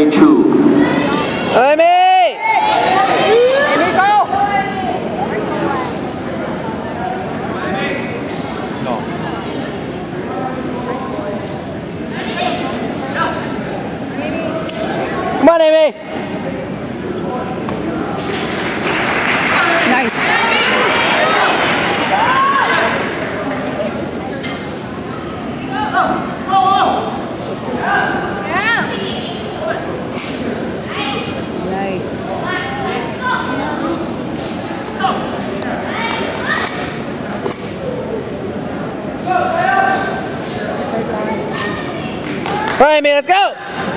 Amy Chu. Amy! Amy, go! Come on, Amy! Nice. Nice. All right, man, let's go!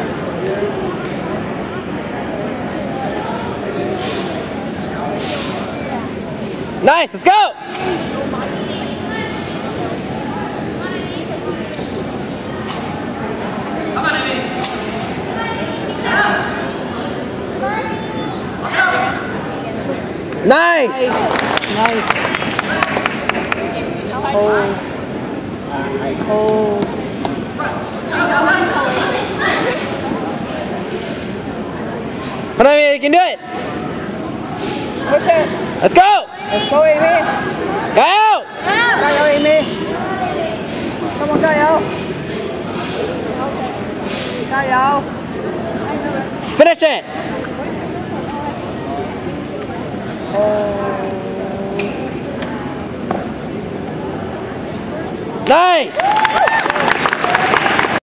Nice, let's go! Nice! Nice. Oh. Come on, Amy, you can do it! Push it. Let's go! Let's go, Amy. Go! Go, Amy. Come on, go. Go. Finish it! Nice!